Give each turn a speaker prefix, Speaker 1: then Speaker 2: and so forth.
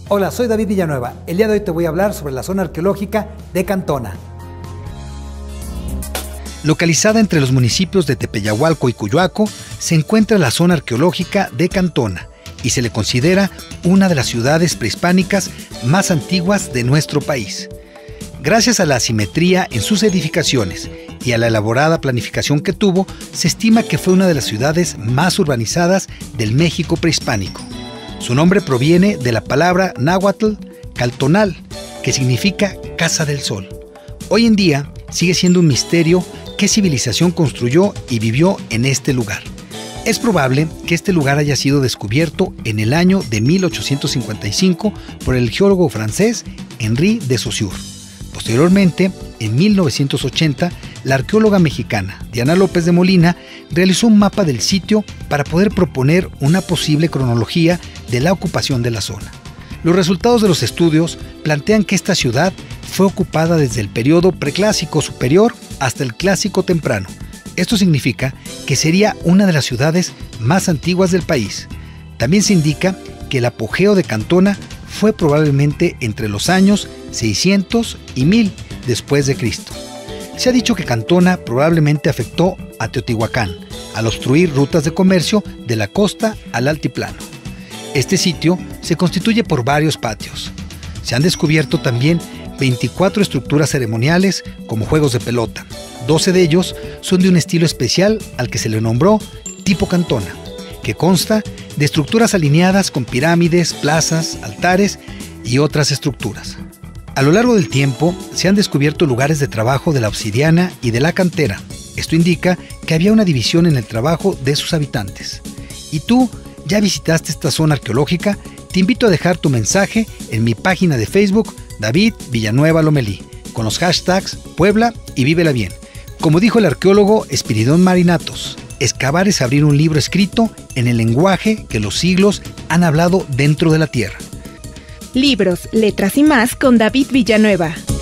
Speaker 1: Hola, soy David Villanueva. El día de hoy te voy a hablar sobre la zona arqueológica de Cantona. Localizada entre los municipios de Tepeyahualco y Coyoaco, se encuentra la zona arqueológica de Cantona y se le considera una de las ciudades prehispánicas más antiguas de nuestro país. Gracias a la asimetría en sus edificaciones y a la elaborada planificación que tuvo, se estima que fue una de las ciudades más urbanizadas del México prehispánico. Su nombre proviene de la palabra náhuatl caltonal, que significa Casa del Sol. Hoy en día sigue siendo un misterio qué civilización construyó y vivió en este lugar. Es probable que este lugar haya sido descubierto en el año de 1855 por el geólogo francés Henri de Saussure. Posteriormente, en 1980, la arqueóloga mexicana Diana López de Molina realizó un mapa del sitio para poder proponer una posible cronología de la ocupación de la zona. Los resultados de los estudios plantean que esta ciudad fue ocupada desde el periodo preclásico superior hasta el clásico temprano. Esto significa que sería una de las ciudades más antiguas del país. También se indica que el apogeo de Cantona fue probablemente entre los años 600 y 1000 después de Cristo. Se ha dicho que Cantona probablemente afectó a Teotihuacán al obstruir rutas de comercio de la costa al altiplano. Este sitio se constituye por varios patios. Se han descubierto también 24 estructuras ceremoniales como juegos de pelota. 12 de ellos son de un estilo especial al que se le nombró tipo Cantona, que consta de estructuras alineadas con pirámides, plazas, altares y otras estructuras. A lo largo del tiempo se han descubierto lugares de trabajo de la obsidiana y de la cantera. Esto indica que había una división en el trabajo de sus habitantes. ¿Y tú ya visitaste esta zona arqueológica? Te invito a dejar tu mensaje en mi página de Facebook David Villanueva Lomelí, con los hashtags Puebla y Vívela Bien. Como dijo el arqueólogo Espiridón Marinatos, excavar es abrir un libro escrito en el lenguaje que los siglos han hablado dentro de la tierra.
Speaker 2: Libros, letras y más con David Villanueva.